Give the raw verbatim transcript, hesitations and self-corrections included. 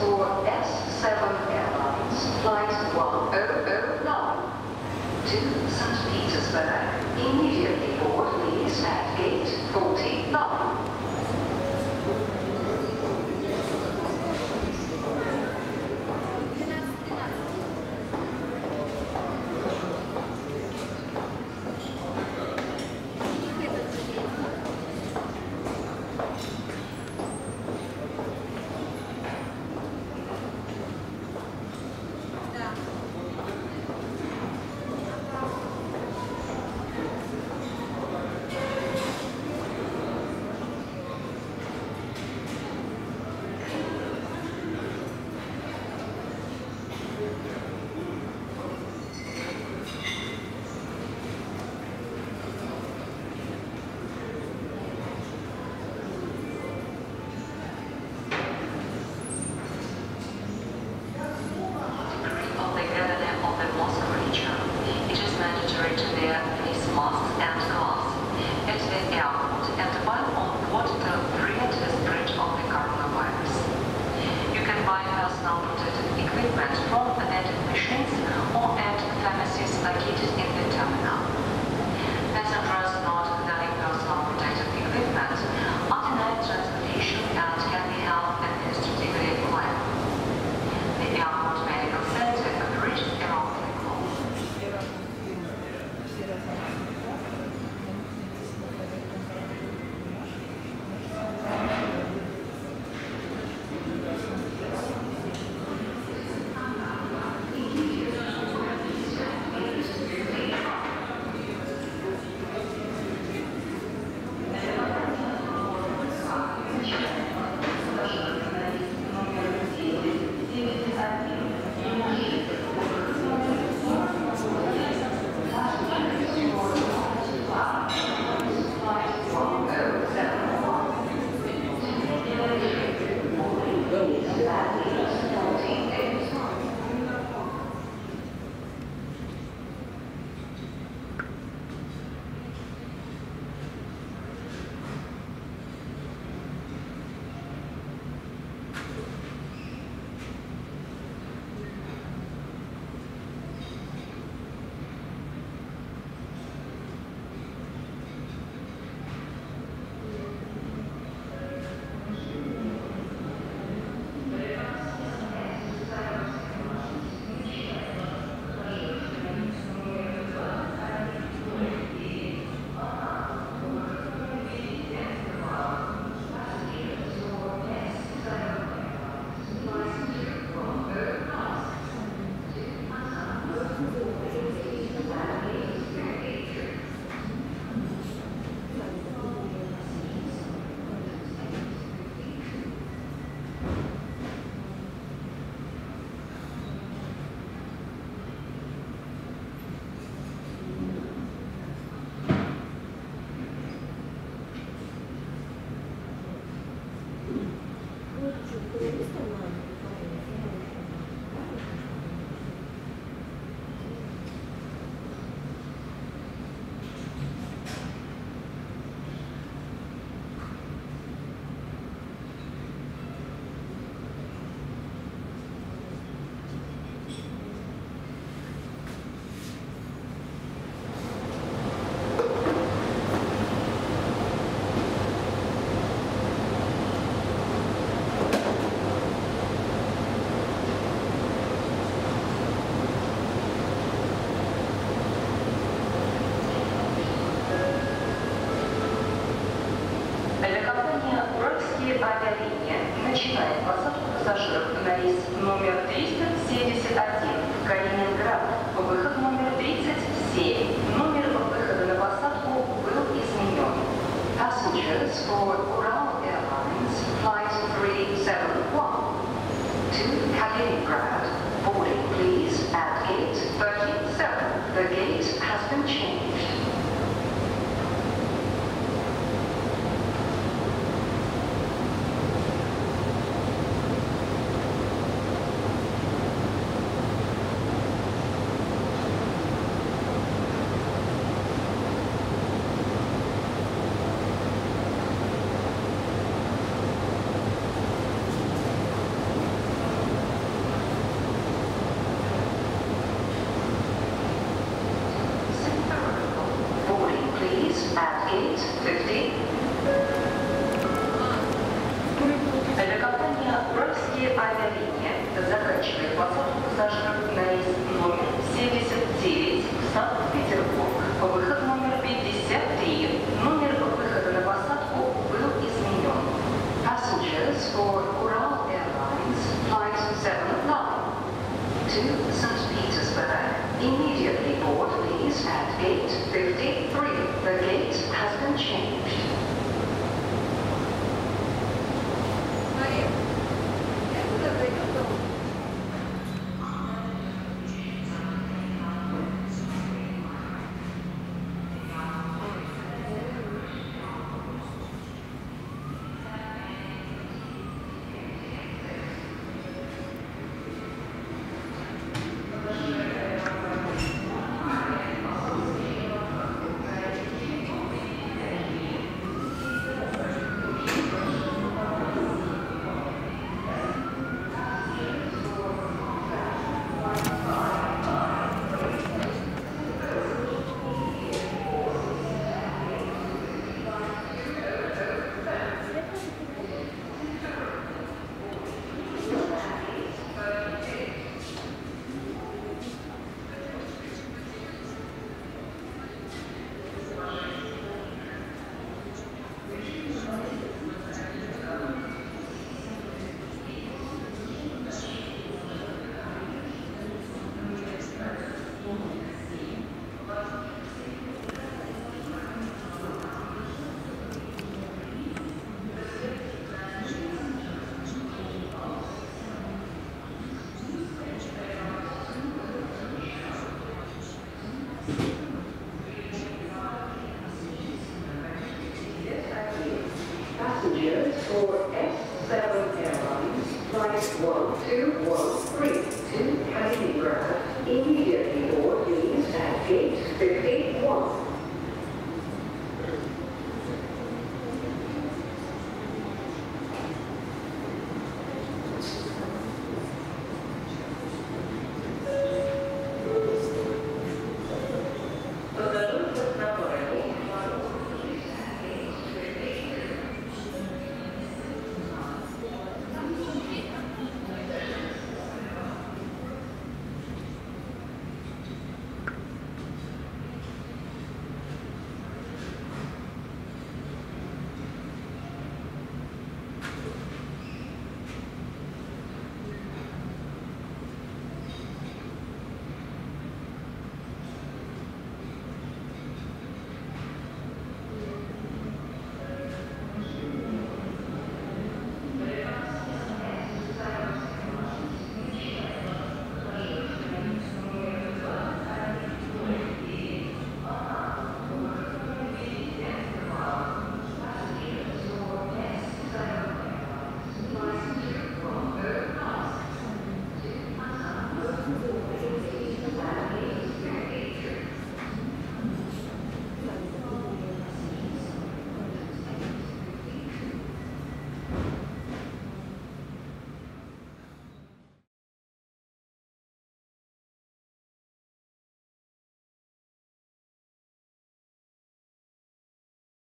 for S seven Airlines Flight one thousand nine to Saint Petersburg. Immediately board, please, at gate forty-nine. Начинает посадку пассажиров на рейс номер триста семьдесят один Калининград. Выход номер тридцать семь. Номер выхода на посадку был изменен. Passengers for Ural Airlines Flight three seven one to Kaliningrad. Boarding please at gate thirty-seven. The gate has been changed. авиалиния заканчивает посадку пассажиров на рейс номер семьдесят девять Санкт-Петербург. Выход номер пятьдесят три. Номер выхода на посадку был изменен. Passengers for Ural Airlines Flight seven nine to Saint Petersburg. Immediately board please at gate fifty-three. The gate has been changed. Passengers for S seven Airlines Flight one two one three to Kaliningrad. Immediately board please at gate fifty-one.